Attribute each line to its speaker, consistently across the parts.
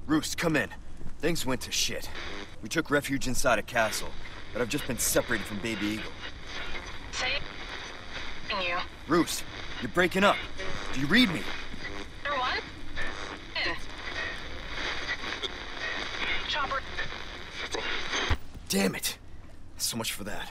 Speaker 1: Roost, come in. Things went to shit. We took refuge inside a castle, but I've just been separated from Baby Eagle.
Speaker 2: Say you.
Speaker 1: Roost, you're breaking up. Do you read me?
Speaker 2: Number one? In. Chopper.
Speaker 1: Damn it. So much for that.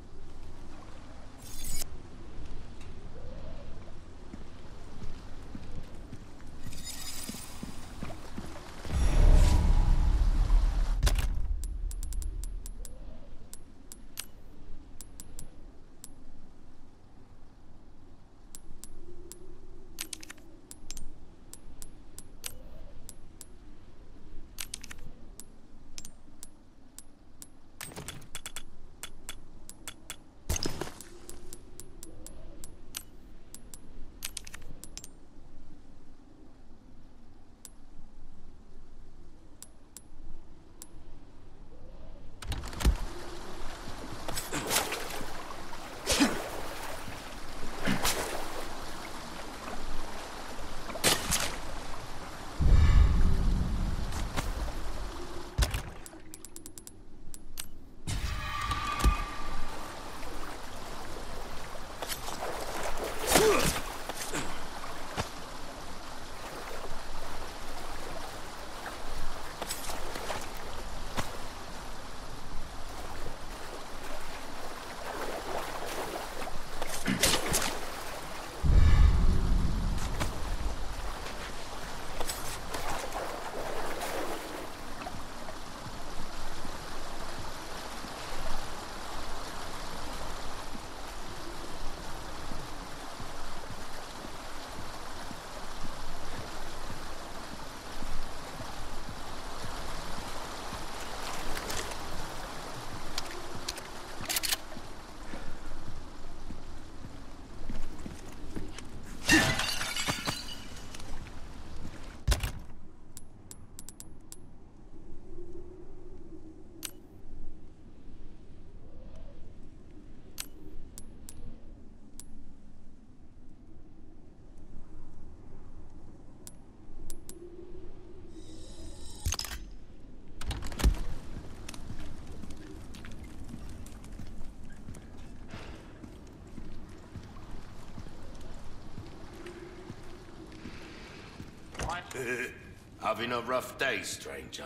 Speaker 3: Having a rough day, stranger?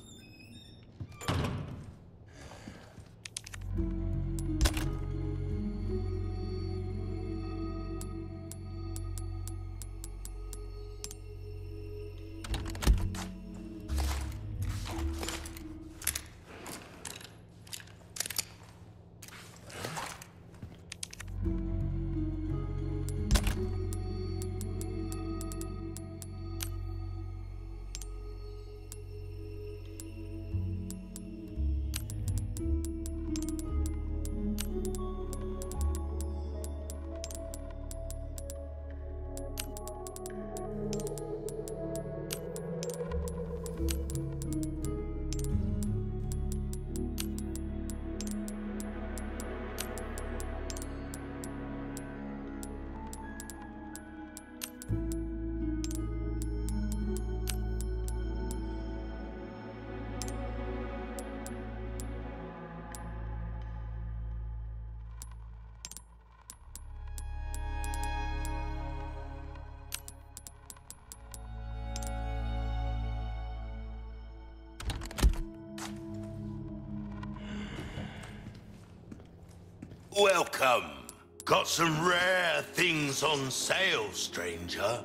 Speaker 3: Welcome. Got some rare things on sale, stranger.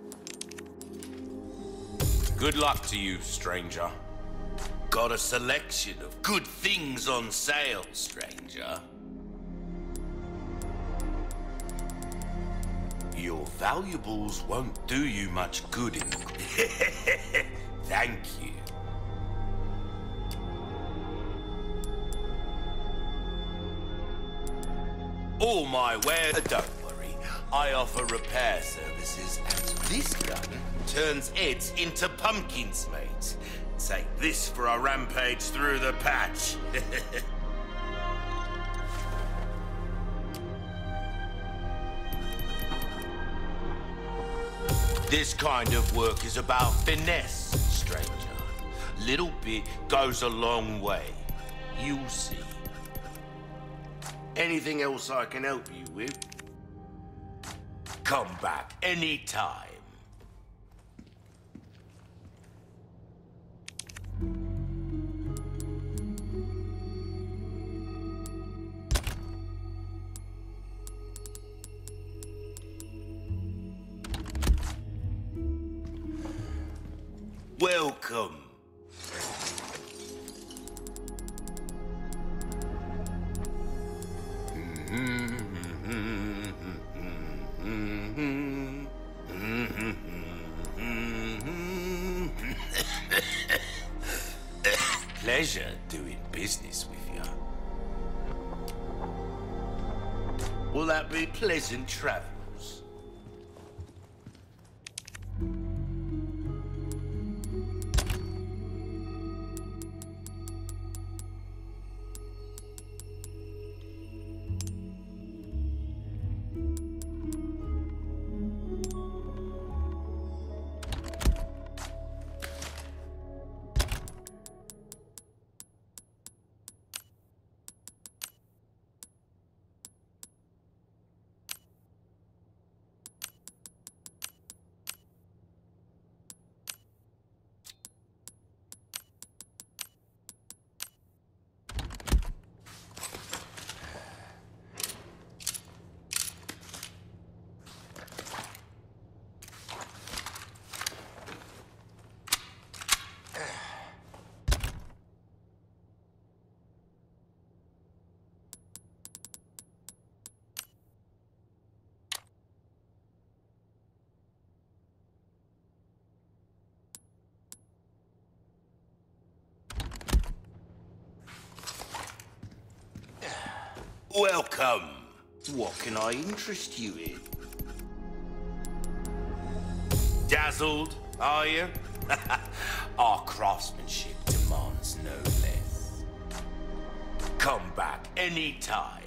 Speaker 4: Good luck to you, stranger.
Speaker 3: Got a selection of good things on sale, stranger. Your valuables won't do you much good in... Thank you. All my wares... Don't worry, I offer repair services, and this gun turns heads into pumpkins, mate. Take this for a rampage through the patch. This kind of work is about finesse, stranger. little bit goes a long way. You'll see. Anything else I can help you with? Come back anytime. Welcome. Pleasure doing business with you. Will that be pleasant travels? Welcome. What can I interest you in? Dazzled, are you? Our craftsmanship demands no less. Come back anytime.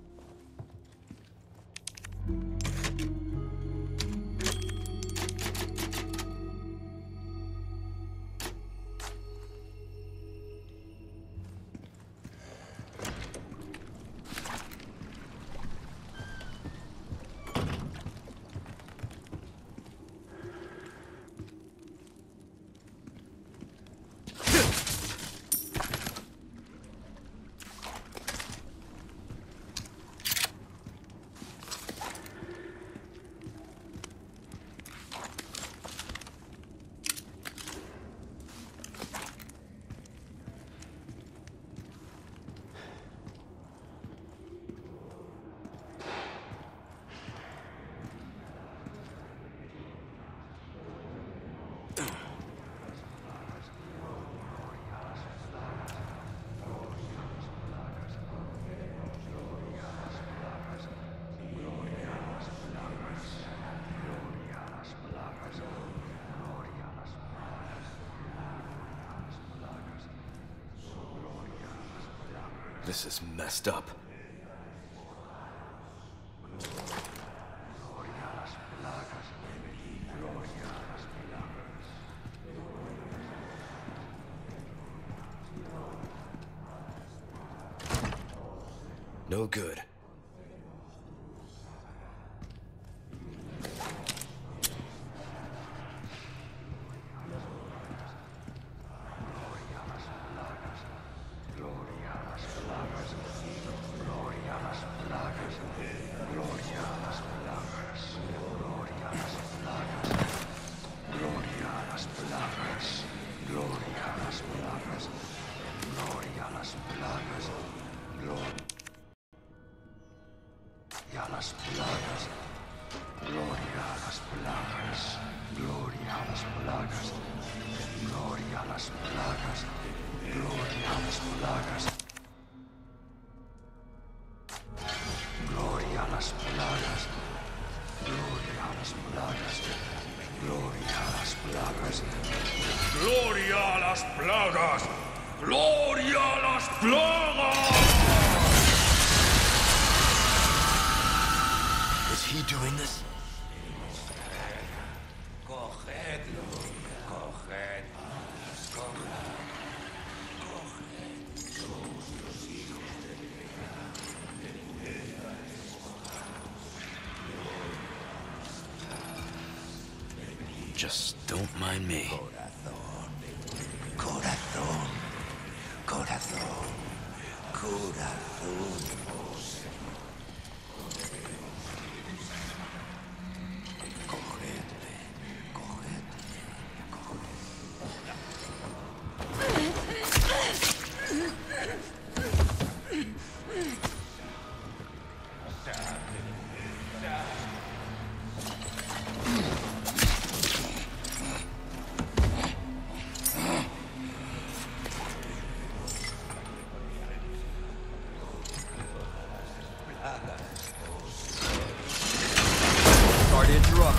Speaker 1: This is messed up. No good.
Speaker 5: Gloria a las plagas! Gloria a las plagas!
Speaker 1: Is he doing this?
Speaker 3: Cogedlo, cogedlo.
Speaker 6: Just don't mind me.
Speaker 7: Corazón. Corazón. Corazón. Cogedme.
Speaker 1: Sorry to interrupt.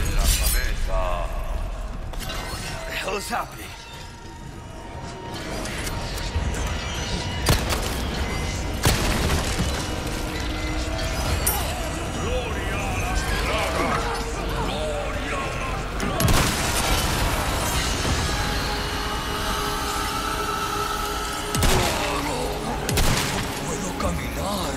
Speaker 1: What the hell is happening?
Speaker 5: Gloria a las plagas. Gloria a las
Speaker 7: Puedo caminar.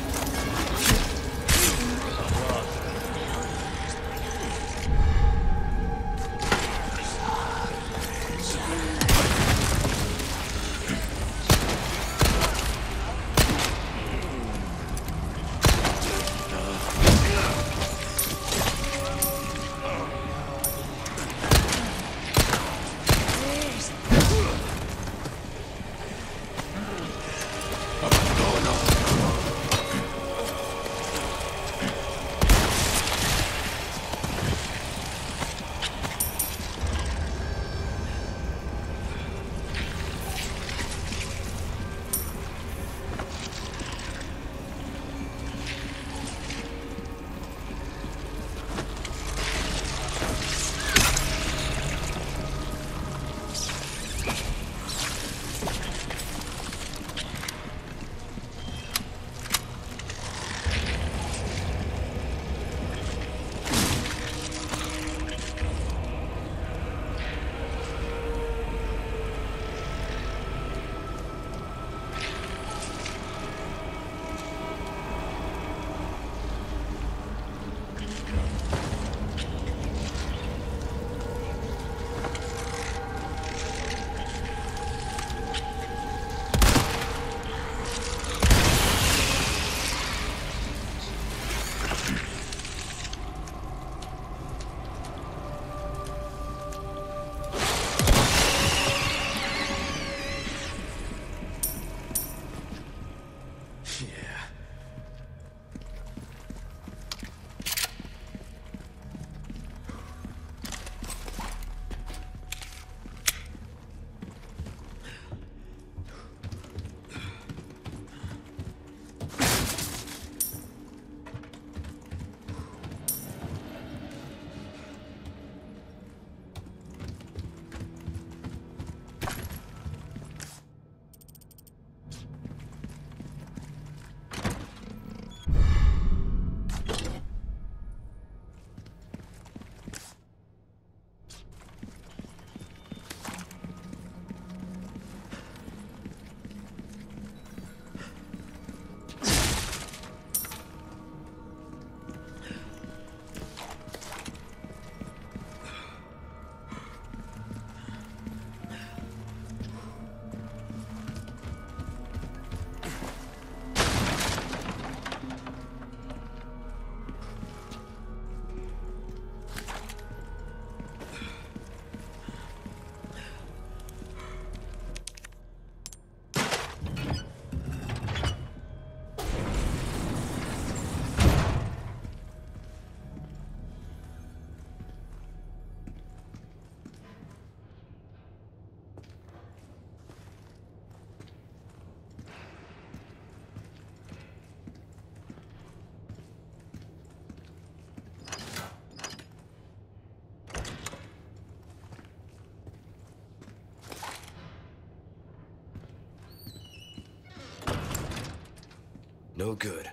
Speaker 1: No good.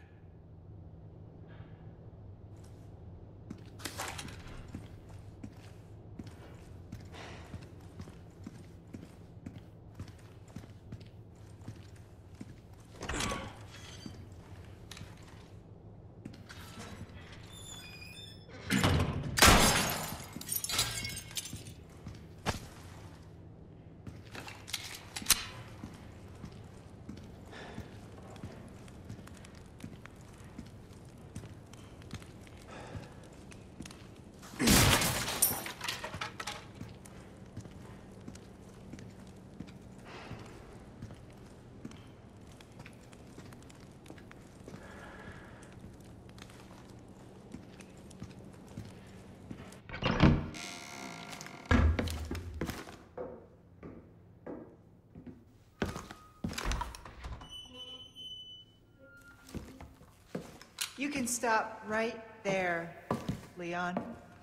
Speaker 6: You can stop right there, Leon.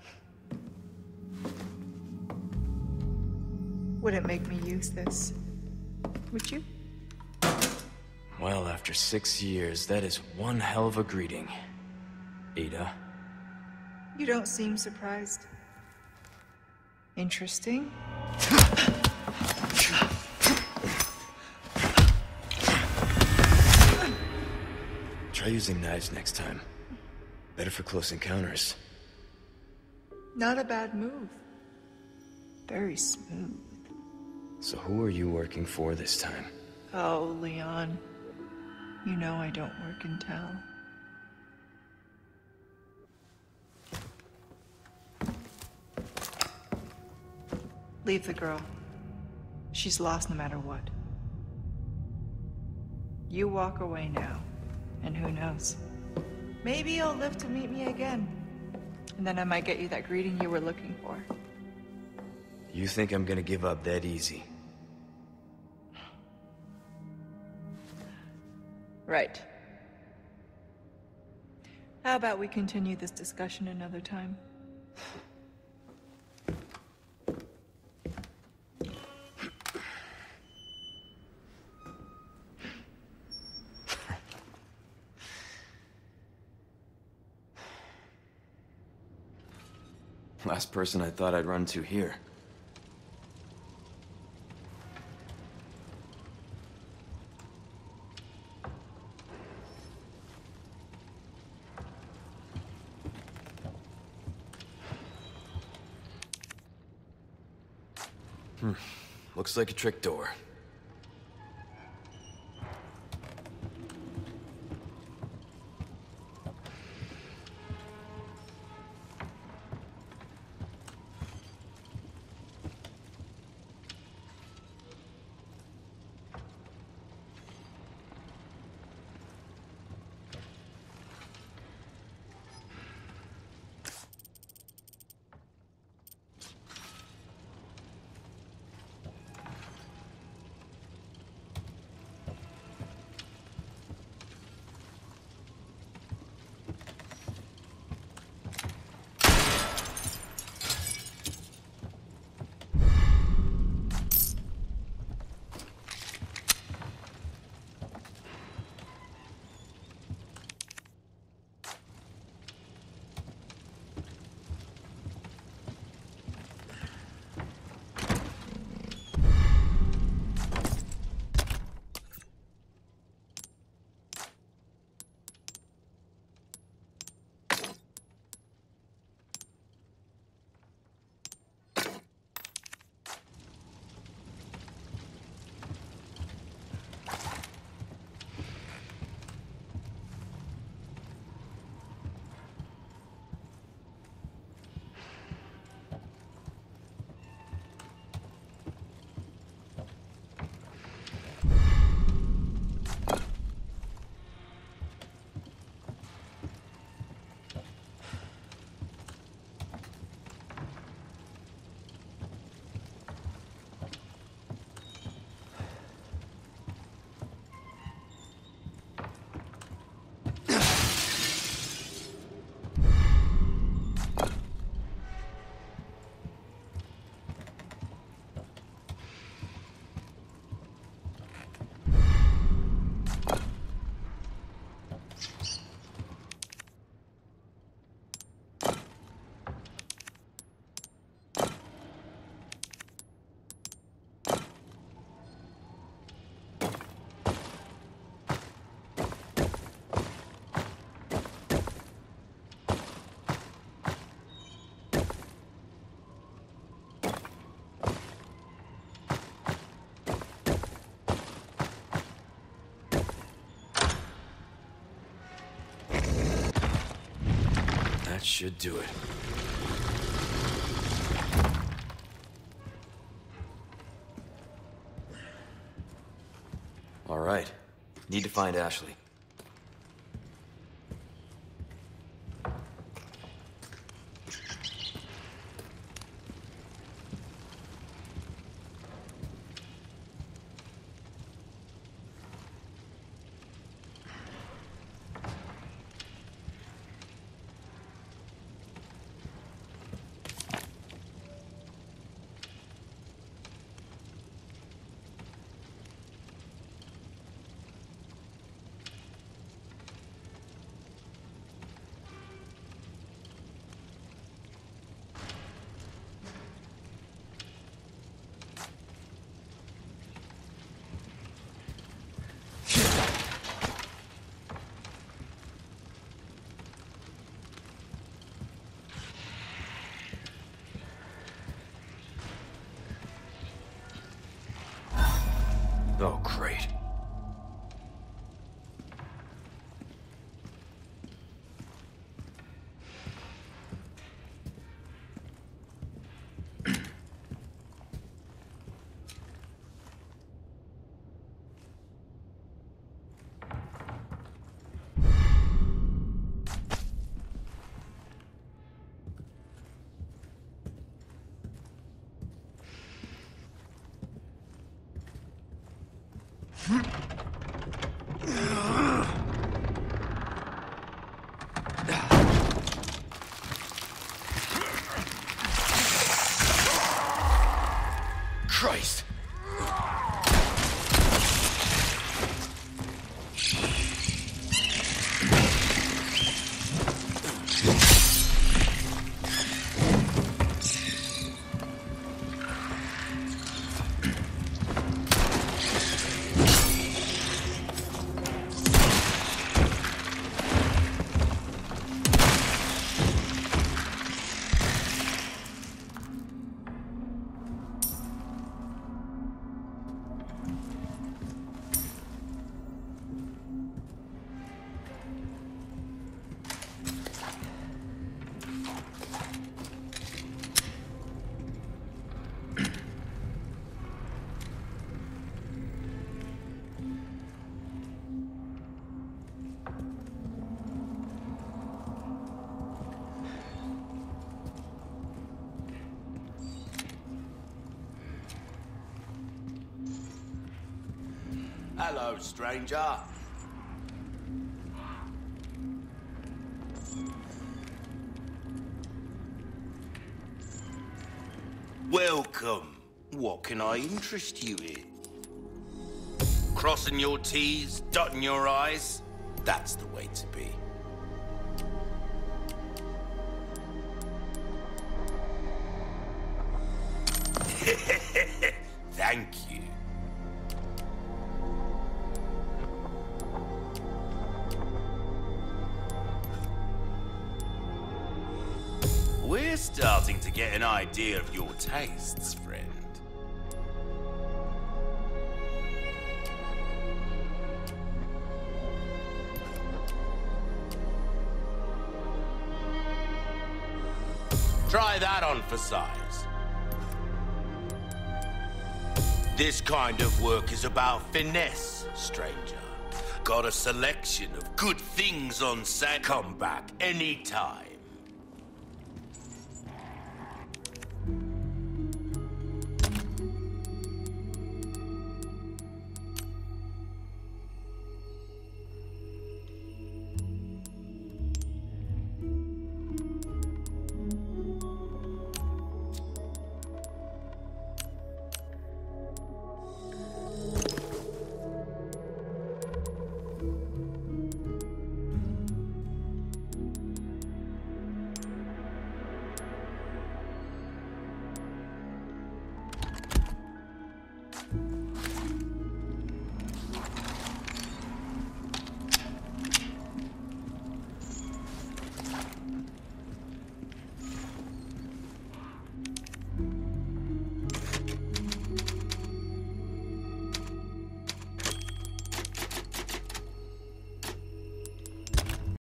Speaker 6: Wouldn't make me use this, would you?
Speaker 1: Well, after 6 years, that is one hell of a greeting, Ada.
Speaker 6: You don't seem surprised. Interesting.
Speaker 1: Try using knives next time. Better for close encounters.
Speaker 6: Not a bad move. Very smooth.
Speaker 1: So who are you working for this time?
Speaker 6: Oh, Leon. You know I don't work in town. Leave the girl. She's lost no matter what. You walk away now, and who knows? Maybe you'll live to meet me again. And then I might get you that greeting you were looking for.
Speaker 1: You think I'm gonna give up that easy?
Speaker 6: Right. How about we continue this discussion another time?
Speaker 1: Last person I thought I'd run to here. Looks like a trick door. That should do it. All right. Need to find Ashley.
Speaker 3: Hello, stranger. Welcome. What can I interest you in? Crossing your T's, dotting your I's? That's the way to be. Thank you. We're starting to get an idea of your tastes, friend. Try that on for size. This kind of work is about finesse, stranger. Got a selection of good things on sale. Come back anytime.